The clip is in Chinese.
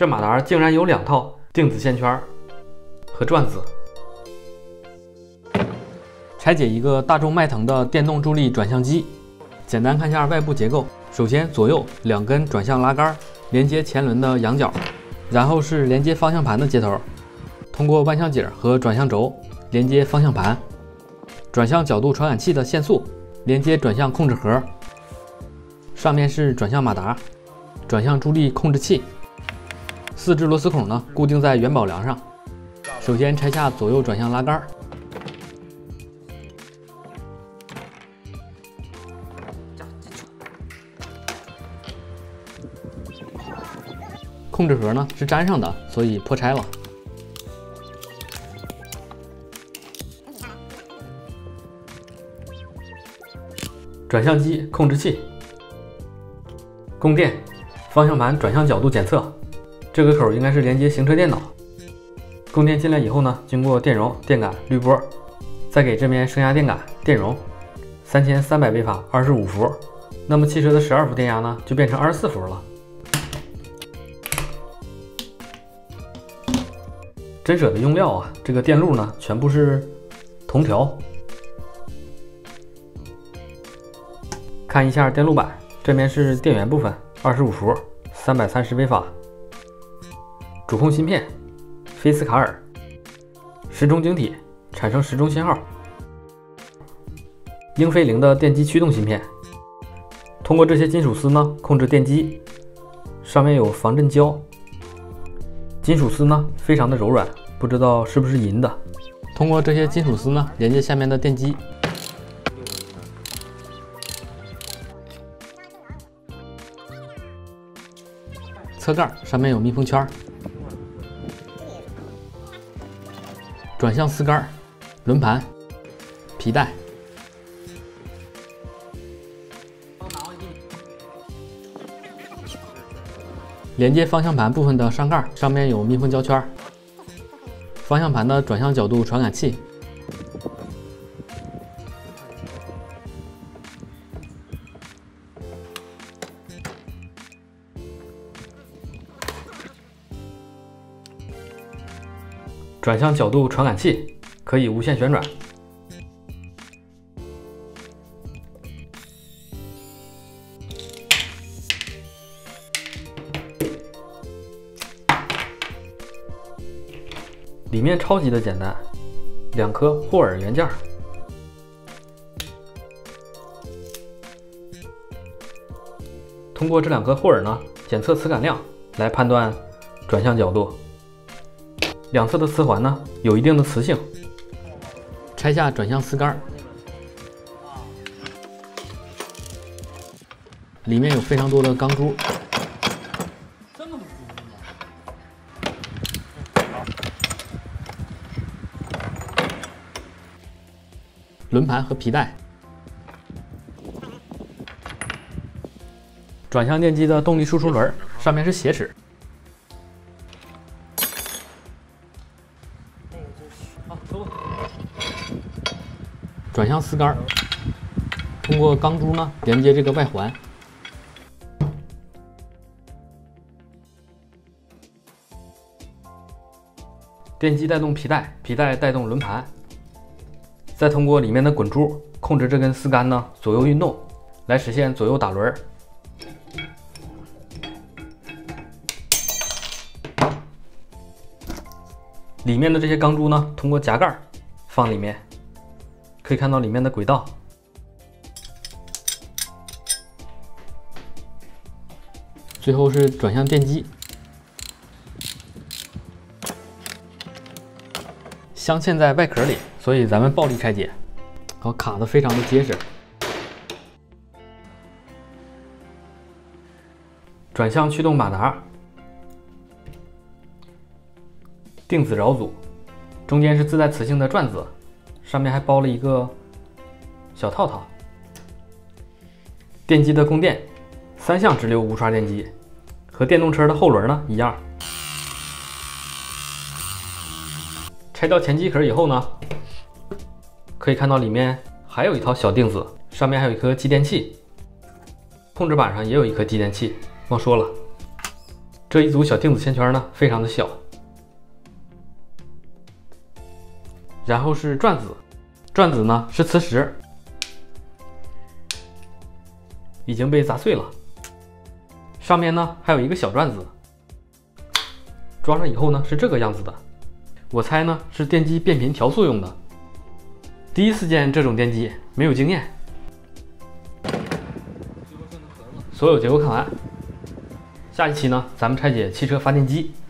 这马达竟然有2套定子线圈和转子。拆解一个大众迈腾的电动助力转向机，简单看一下外部结构。首先，左右2根转向拉杆连接前轮的仰角，然后是连接方向盘的接头，通过弯向颈和转向轴连接方向盘。转向角度传感器的线束连接转向控制盒，上面是转向马达、转向助力控制器。4只螺丝孔呢固定在元宝梁上。首先拆下左右转向拉杆。控制盒呢是粘上的，所以破拆了。转向机控制器，供电，方向盘转向角度检测，这个口应该是连接行车电脑。供电进来以后呢，经过电容、电感、滤波，再给这边升压电感、电容，3300微法25伏，那么汽车的12伏电压呢就变成24伏了。真舍得用料啊！这个电路呢全部是铜条。看一下电路板，这边是电源部分，25伏，330微法。主控芯片，菲斯卡尔，时钟晶体，产生时钟信号。英飞凌的电机驱动芯片，通过这些金属丝呢控制电机，上面有防震胶。金属丝呢非常的柔软，不知道是不是银的。通过这些金属丝呢连接下面的电机。侧盖上面有密封圈。转向丝杆、轮盘、皮带。连接方向盘部分的上盖上面有密封胶圈。方向盘的转向角度传感器。转向角度传感器可以无限旋转。里面超级的简单，2颗霍尔元件。通过这2颗霍尔呢，检测磁感量来判断转向角度。两侧的磁环呢有一定的磁性。拆下转向丝杆，里面有非常多的钢珠。轮盘和皮带。转向电机的动力输出轮上面是斜齿。转向丝杆，通过钢珠呢连接这个外环。电机带动皮带，皮带带动轮盘，再通过里面的滚珠控制这根丝杆呢左右运动，来实现左右打轮。里面的这些钢珠呢，通过夹盖放里面。可以看到里面的轨道，最后是转向电机，镶嵌在外壳里，所以咱们暴力拆解，好，卡得非常的结实。转向驱动马达，定子绕组，中间是自带磁性的转子。上面还包了一个小套套。电机的供电，3相直流无刷电机，和电动车的后轮呢一样。拆掉前机壳以后呢，可以看到里面还有一套小定子，上面还有一颗继电器，控制板上也有一颗继电器，忘说了。 这一组小定子线圈呢，非常的小。然后是转子，转子呢是磁石，已经被砸碎了。上面呢还有一个小转子，装上以后呢是这个样子的。我猜呢是电机变频调速用的。第一次见这种电机，没有经验。所有结构看完，下一期呢咱们拆解汽车发电机。